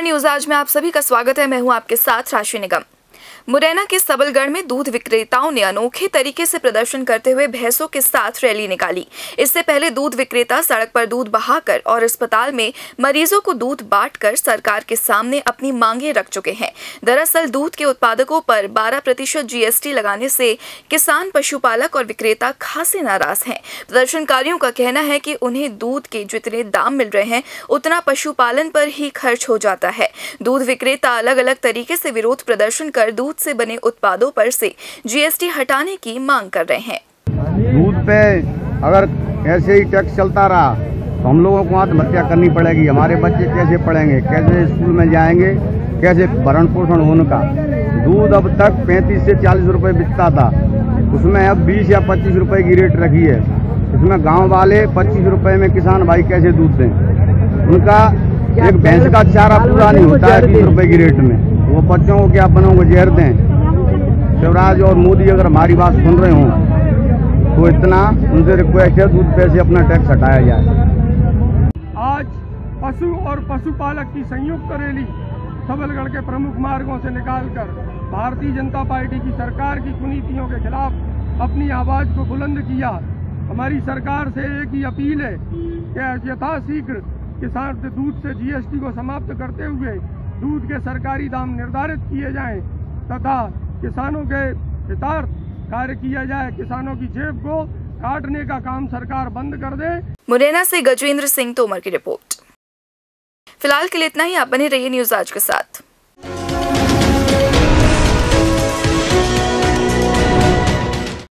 News आज में आप सभी का स्वागत है। मैं हूं आपके साथ राशि निगम। मुरैना के सबलगढ़ में दूध विक्रेताओं ने अनोखे तरीके से प्रदर्शन करते हुए भैंसों के साथ रैली निकाली। इससे पहले दूध विक्रेता सड़क पर दूध बहाकर और अस्पताल में मरीजों को दूध बांटकर सरकार के सामने अपनी मांगे रख चुके हैं। दरअसल दूध के उत्पादकों पर 12% GST लगाने से किसान, पशुपालक और विक्रेता खासे नाराज हैं। प्रदर्शनकारियों का कहना है कि उन्हें दूध के जितने दाम मिल रहे हैं उतना पशुपालन पर ही खर्च हो जाता है। दूध विक्रेता अलग अलग तरीके से विरोध प्रदर्शन कर दूध से बने उत्पादों पर से GST हटाने की मांग कर रहे हैं। दूध पे अगर ऐसे ही टैक्स चलता रहा तो हम लोगों को आत्महत्या करनी पड़ेगी। हमारे बच्चे कैसे पढ़ेंगे, कैसे स्कूल में जाएंगे, कैसे भरण पोषण उनका। दूध अब तक 35 से 40 रुपए बिकता था, उसमें अब 20 या 25 रुपए की रेट रखी है। इसमें गांव वाले 25 रुपए में किसान भाई कैसे दूध दें? उनका एक भैंस का चारा पूरा नहीं होता है 20 रुपए की रेट में। वो बच्चों को क्या अपनों को जहर दें। शिवराज और मोदी अगर हमारी बात सुन रहे हों तो इतना उनसे रिक्वेस्ट है, दूध पे से अपना टैक्स हटाया जाए। आज पशु और पशुपालक की संयुक्त रैली सबलगढ़ के प्रमुख मार्गों से निकालकर भारतीय जनता पार्टी की सरकार की कुनीतियों के खिलाफ अपनी आवाज को बुलंद किया। हमारी सरकार से एक ही अपील है कि यथाशीघ्र किसान दूध से GST को समाप्त करते हुए दूध के सरकारी दाम निर्धारित किए जाएं तथा किसानों के हितार्थ कार्य किया जाए। किसानों की जेब को काटने का काम सरकार बंद कर दे। मुरैना से गजेंद्र सिंह तोमर की रिपोर्ट। फिलहाल के लिए इतना ही। आप बने रहिए न्यूज आज के साथ।